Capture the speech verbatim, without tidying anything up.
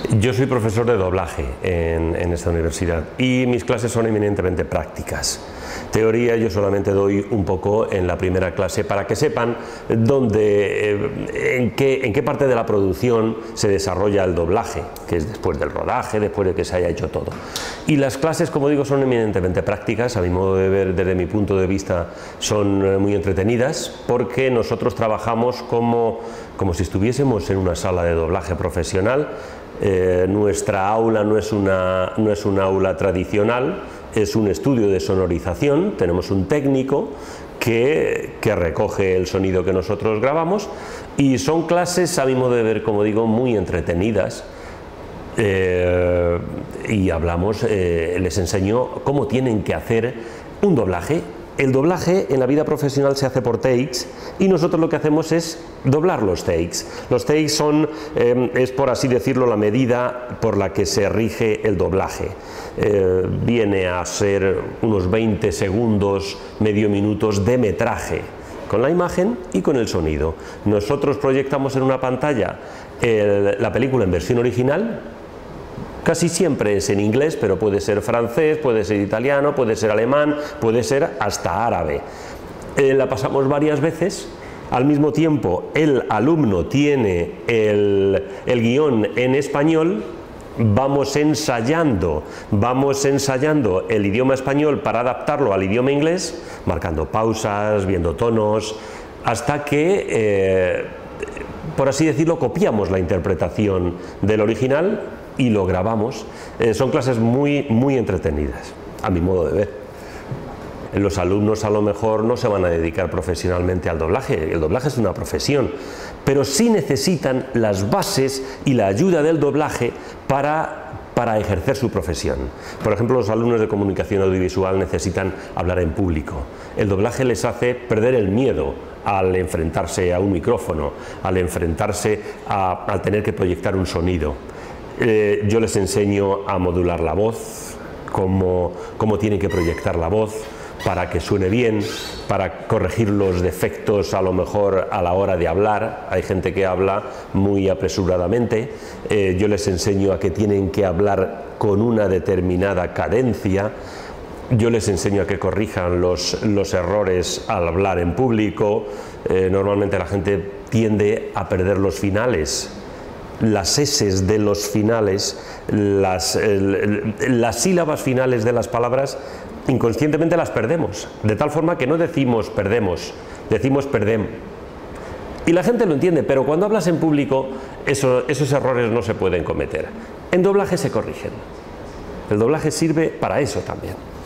Yo soy profesor de doblaje en, en esta universidad y mis clases son eminentemente prácticas. Teoría yo solamente doy un poco en la primera clase para que sepan dónde, eh, en, qué, en qué parte de la producción se desarrolla el doblaje, que es después del rodaje, después de que se haya hecho todo. Y las clases, como digo, son eminentemente prácticas, a mi modo de ver, desde mi punto de vista, son muy entretenidas, porque nosotros trabajamos como, como si estuviésemos en una sala de doblaje profesional. Eh, nuestra aula no es una, no es una aula tradicional, es un estudio de sonorización. Tenemos un técnico que, que recoge el sonido que nosotros grabamos y son clases, a mi modo de ver, como digo, muy entretenidas. Eh, y hablamos, eh, les enseño cómo tienen que hacer un doblaje. El doblaje en la vida profesional se hace por takes y nosotros lo que hacemos es doblar los takes. Los takes son, eh, es por así decirlo, la medida por la que se rige el doblaje. Eh, viene a ser unos veinte segundos, medio minutos de metraje, con la imagen y con el sonido. Nosotros proyectamos en una pantalla el, la película en versión original. Casi siempre es en inglés, pero puede ser francés, puede ser italiano, puede ser alemán, puede ser hasta árabe. Eh, la pasamos varias veces. Al mismo tiempo, el alumno tiene el, el guión en español. Vamos ensayando, vamos ensayando el idioma español para adaptarlo al idioma inglés, marcando pausas, viendo tonos, hasta que, eh, por así decirlo, copiamos la interpretación del original y lo grabamos. Eh, son clases muy, muy entretenidas, a mi modo de ver. Los alumnos a lo mejor no se van a dedicar profesionalmente al doblaje, el doblaje es una profesión, pero sí necesitan las bases y la ayuda del doblaje para, para ejercer su profesión. Por ejemplo, los alumnos de comunicación audiovisual necesitan hablar en público. El doblaje les hace perder el miedo al enfrentarse a un micrófono, al enfrentarse a, al tener que proyectar un sonido. Eh, yo les enseño a modular la voz, cómo, cómo tienen que proyectar la voz para que suene bien, para corregir los defectos a lo mejor a la hora de hablar. Hay gente que habla muy apresuradamente. Eh, yo les enseño a que tienen que hablar con una determinada cadencia. Yo les enseño a que corrijan los, los errores al hablar en público. Eh, normalmente la gente tiende a perder los finales. Las eses de los finales, las, el, las sílabas finales de las palabras, inconscientemente las perdemos, de tal forma que no decimos perdemos, decimos perdem. Y la gente lo entiende, pero cuando hablas en público, eso, esos errores no se pueden cometer. En doblaje se corrigen. El doblaje sirve para eso también.